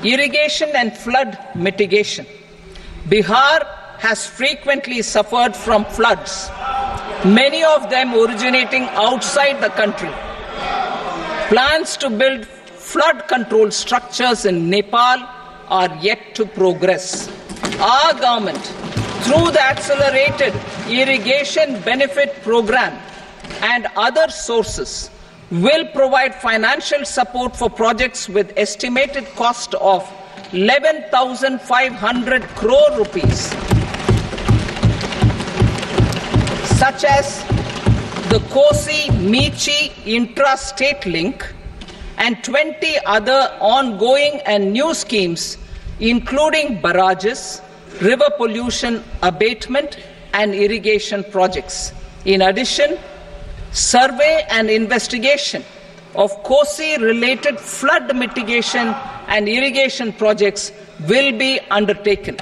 Irrigation and flood mitigation. Bihar has frequently suffered from floods, many of them originating outside the country. Plans to build flood control structures in Nepal are yet to progress. Our government, through the Accelerated Irrigation Benefit Program and other sources, will provide financial support for projects with estimated cost of 11,500 crore rupees, such as the Kosi-Michi intra-state link and 20 other ongoing and new schemes, including barrages, river pollution abatement, and irrigation projects. In addition, survey and investigation of Kosi-related flood mitigation and irrigation projects will be undertaken.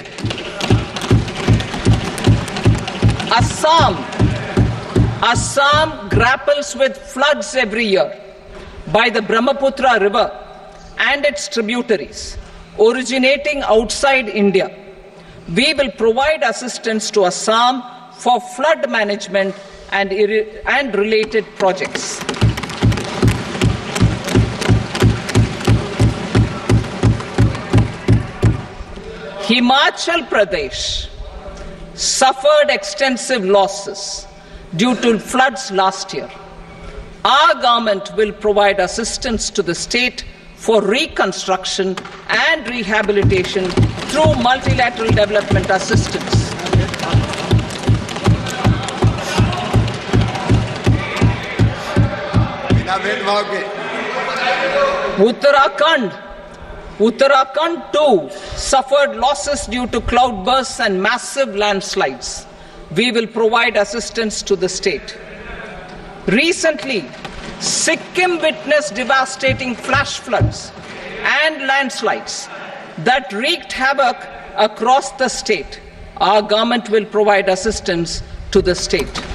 Assam grapples with floods every year by the Brahmaputra River and its tributaries originating outside India. We will provide assistance to Assam for flood management and related projects. Himachal Pradesh suffered extensive losses due to floods last year. Our government will provide assistance to the state for reconstruction and rehabilitation through multilateral development assistance. Uttarakhand too suffered losses due to cloudbursts and massive landslides. We will provide assistance to the state. Recently, Sikkim witnessed devastating flash floods and landslides that wreaked havoc across the state. Our government will provide assistance to the state.